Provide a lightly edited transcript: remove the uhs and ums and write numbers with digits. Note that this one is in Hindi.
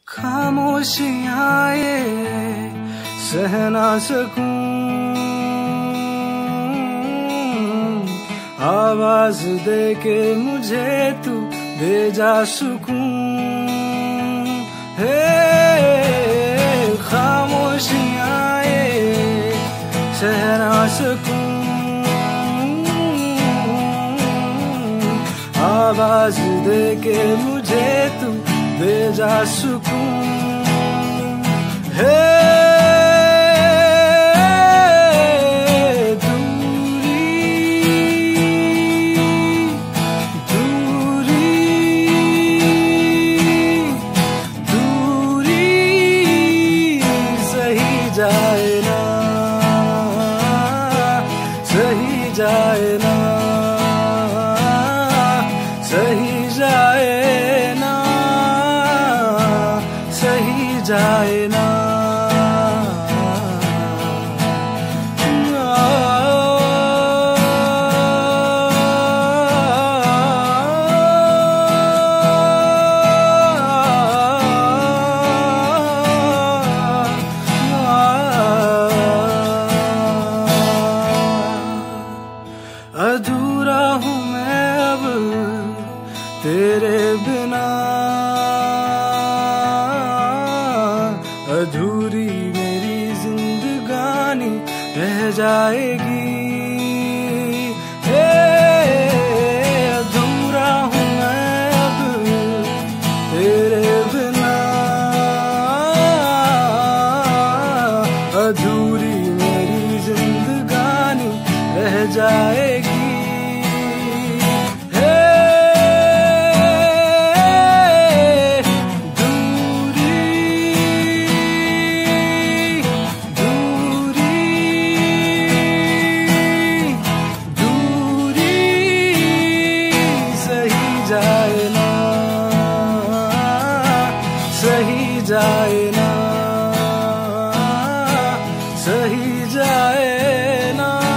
खामोशियाँ ये सह ना सकूं, आवाज दे के मुझे तू दे जा सुकून। हे खामोशियाँ ये सह ना सकूं, आवाज दे के मुझे तू दे जा सुकून। हे जाए ना अधूरा हूँ मैं अब तेरे बिना, अधूरी मेरी जिंदगानी रह जाएगी। हे अधूरा हूँ मैं अब तेरे बिना, अधूरी मेरी जिंदगानी रह जाएगी। सही जाए ना, सही जाए ना।